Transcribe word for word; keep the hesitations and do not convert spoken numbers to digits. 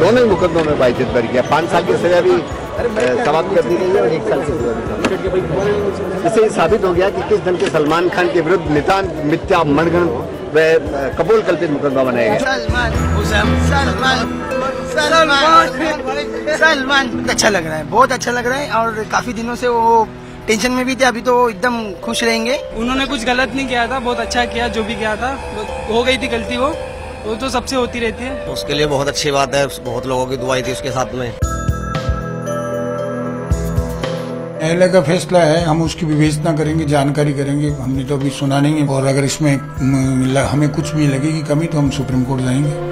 दोनों ही मुकदमों में बाइज्जत बरी किया। पाँच साल की सजा भी समाप्त कर दी गई है और एक साल की सजा। इससे साबित हो गया कि किस ढंग के सलमान खान के विरुद्ध नितांत मिथ्या मनगढ़ंत व कपोल कल्पित मुकदमा बनाया गया। सलमान सलमान सलमान सलमान अच्छा लग रहा है, बहुत अच्छा लग रहा है। और काफी दिनों से वो टेंशन में भी थे, अभी तो एकदम खुश रहेंगे। उन्होंने कुछ गलत नहीं किया था, बहुत अच्छा किया। जो भी किया था हो गई थी गलती, वो वो तो सबसे होती रहती है। उसके लिए बहुत अच्छी बात है, बहुत लोगों की दुआई थी उसके साथ में। न्यायालय का फैसला है, हम उसकी विवेचना करेंगे, जानकारी करेंगे। हमने तो अभी सुना नहीं है, और अगर इसमें हमें कुछ भी लगेगी कमी तो हम सुप्रीम कोर्ट जाएंगे।